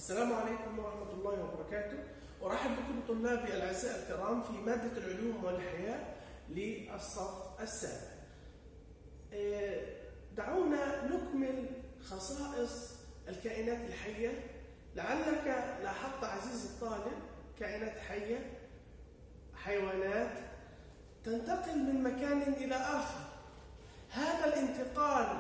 السلام عليكم ورحمة الله وبركاته. أرحب بكم طلابي الأعزاء الكرام في مادة العلوم والحياة للصف السابع. دعونا نكمل خصائص الكائنات الحية. لعلك لاحظت عزيزي الطالب كائنات حية، حيوانات تنتقل من مكان إلى آخر. هذا الانتقال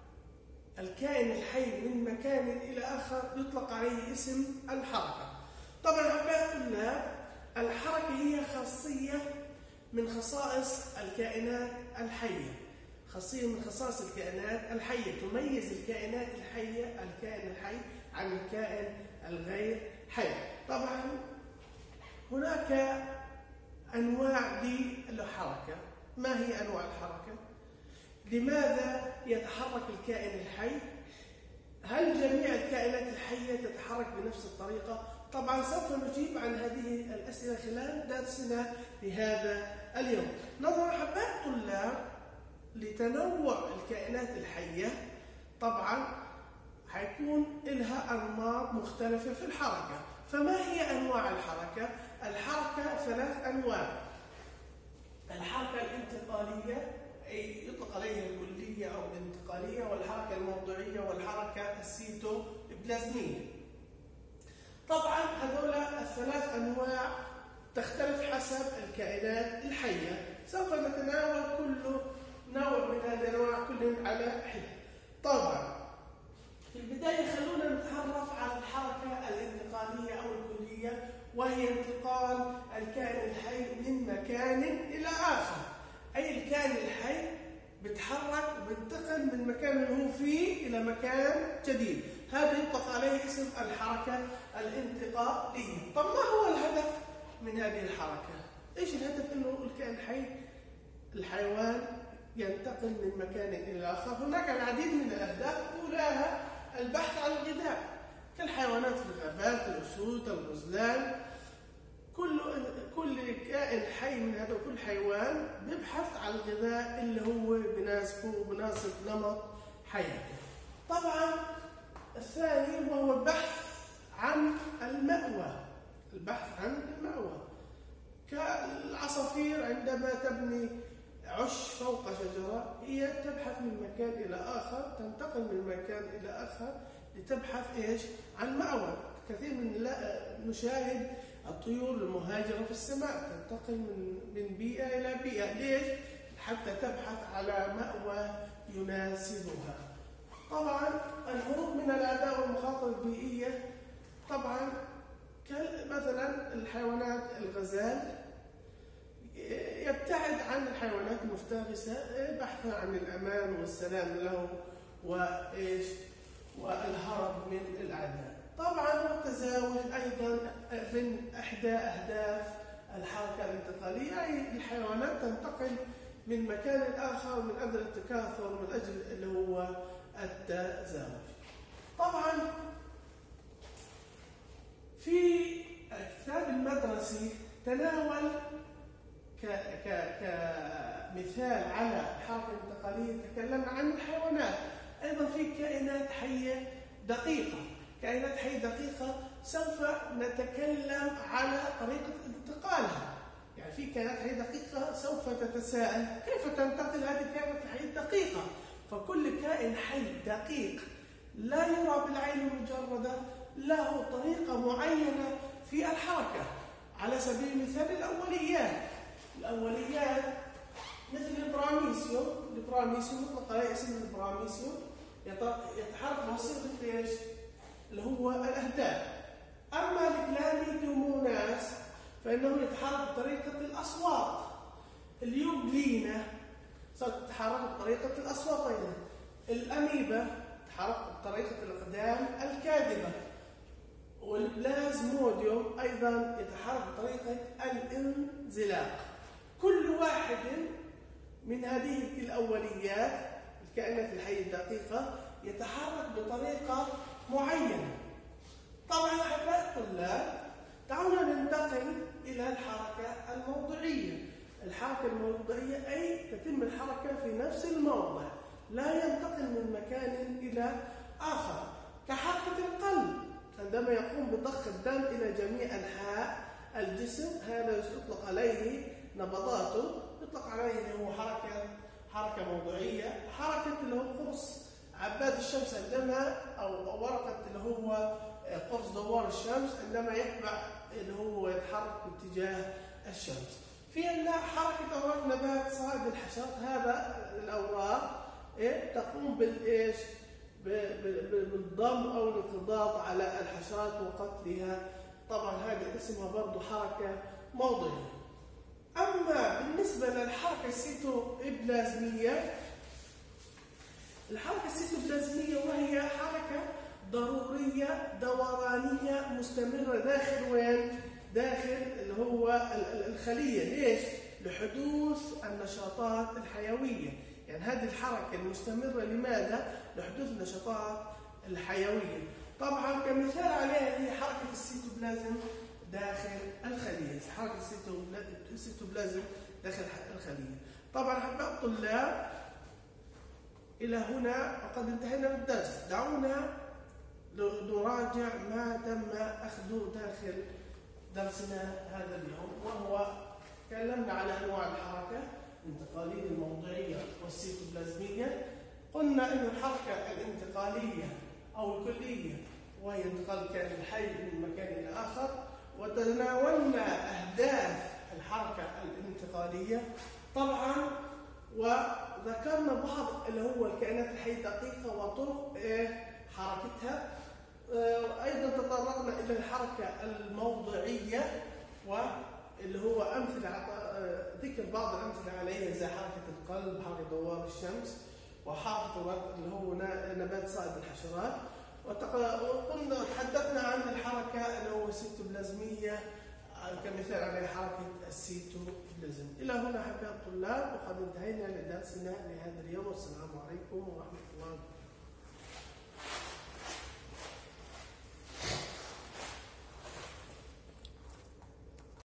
الكائن الحي من مكان إلى آخر يطلق عليه اسم الحركة. طبعا أحبائي الطلاب، الحركة هي خاصية من خصائص الكائنات الحية، خاصية من خصائص الكائنات الحية تميز الكائنات الحية الكائن الحي عن الكائن الغير حي. طبعا هناك أنواع للحركة. ما هي أنواع الحركة؟ لماذا يتحرك الكائن الحي؟ هل جميع الكائنات الحية تتحرك بنفس الطريقة؟ طبعا سوف نجيب عن هذه الأسئلة خلال درسنا لهذا اليوم. نظرا أحبائي الطلاب لتنوع الكائنات الحية، طبعا حيكون لها أنماط مختلفة في الحركة. فما هي أنواع الحركة؟ الحركة ثلاث أنواع. الحركة الانتقالية أي يطلق عليها الكلية أو الانتقالية، والحركة الموضعية، والحركة السيتوبلازمية. طبعا هذول الثلاث أنواع تختلف حسب الكائنات الحية. سوف نتناول كل نوع من هذه الأنواع كل على حدة. طبعا في البداية خلونا نتعرف على الحركة الانتقالية أو الكلية، وهي انتقال الكائن الحي من مكان إلى آخر. أي الكائن الحي بيتحرك وبينتقل من مكان اللي هو فيه إلى مكان جديد. هذا يطلق عليه اسم الحركة الانتقالية. طب ما هو الهدف من هذه الحركة؟ إيش الهدف؟ إنه الكائن الحي الحيوان ينتقل من مكان إلى آخر. هناك العديد من الأهداف، أولاها البحث عن الغذاء كالحيوانات في الغابات، الأسود، الغزلان. كل كائن حي من هذا، كل حيوان بيبحث عن الغذاء اللي هو بيناسبه وبيناسب نمط حياته. طبعا الثاني وهو البحث عن المأوى. البحث عن المأوى كالعصافير عندما تبني عش فوق شجرة، هي تبحث من مكان إلى آخر، تنتقل من مكان إلى آخر لتبحث إيش؟ عن مأوى. كثير من نشاهد الطيور المهاجرة في السماء تنتقل من بيئة إلى بيئة. ليش؟ حتى تبحث على مأوى يناسبها. طبعا الهروب من الأعداء والمخاطر البيئية، طبعا مثلا الحيوانات الغزال يبتعد عن الحيوانات المفترسة بحثا عن الأمان والسلام له وإيش؟ والهرب من الأعداء. طبعا التزاوج أيضا من إحدى أهداف الحركة الانتقالية، أي الحيوانات تنتقل من مكان آخر من أجل التكاثر، من أجل اللي هو التزاوج. طبعا في الكتاب المدرسي تناول كمثال على الحركة الانتقالية تكلمنا عن الحيوانات. أيضا في كائنات حية دقيقة. كائنات حية دقيقة سوف نتكلم على طريقة انتقالها. يعني في كائنات حية دقيقة سوف تتساءل كيف تنتقل هذه الكائنات الحية الدقيقة؟ فكل كائن حي دقيق لا يرى بالعين المجردة له طريقة معينة في الحركة. على سبيل المثال الأوليات مثل البراميسيوم يطلق عليه اسم البراميسيوم، يتحرك بصيغة ايش؟ اللي هو الأهداف. أما الكلاميدوموناس فإنه يتحرك بطريقة الأصوات. اليوجلينا تتحرك بطريقة الأصوات أيضا. الأميبا تتحرك بطريقة الأقدام الكاذبة. والبلازموديوم أيضا يتحرك بطريقة الانزلاق. كل واحد من هذه الأوليات الكائنات الحية الدقيقة يتحرك بطريقة معينة. طبعا أحبائي الطلاب، دعونا ننتقل إلى الحركة الموضعية. الحركة الموضعية أي تتم الحركة في نفس الموضع، لا ينتقل من مكان إلى آخر، كحركة القلب. عندما يقوم بضخ الدم إلى جميع أنحاء الجسم، هذا يطلق عليه نبضاته، يطلق عليه اللي هو حركة موضعية. حركة اللي هو قرص عباد الشمس عندما أو ورقة اللي هو قرص دوار الشمس عندما يتبع اللي هو يتحرك باتجاه الشمس. في عندنا حركة أوراق نبات صائد الحشرات، هذا الأوراق تقوم بالإيش؟ بالضم أو الانقضاض على الحشرات وقتلها. طبعا هذه اسمها برضو حركة موضعية. أما بالنسبة للحركة السيتوبلازمية، الحركة السيتوبلازمية وهي حركة ضرورية دورانية مستمرة داخل وين؟ داخل اللي هو الخلية. ليش؟ لحدوث النشاطات الحيوية. يعني هذه الحركة المستمرة لماذا؟ لحدوث النشاطات الحيوية. طبعا كمثال عليها هي حركة السيتوبلازم داخل الخلية، حركة السيتوبلازم داخل الخلية. طبعا أحباء الطلاب، إلى هنا وقد انتهينا من الدرس. دعونا نراجع ما تم أخذه داخل درسنا هذا اليوم، وهو تكلمنا على أنواع الحركة الانتقالية الموضعية والسيتوبلازمية. قلنا أن الحركة الانتقالية أو الكلية وهي انتقال الكائن الحي من مكان إلى آخر، وتناولنا أهداف الحركة الانتقالية طبعا، وذكرنا بعض اللي هو الكائنات الحية دقيقة وطرق حركتها. أيضا تطرقنا إلى الحركة الموضعية واللي هو أمثلة، ذكر بعض الأمثلة عليها زي حركة القلب، حركة دوار الشمس، وحركة اللي هو نبات صائد الحشرات. وقلنا تحدثنا عن الحركة اللي هو السيتوبلازمية كمثال على حركة السيتوبلازم. إلى هنا أحباء الطلاب وقد انتهينا لدرسنا لهذا اليوم، والسلام عليكم ورحمة الله وبركاته.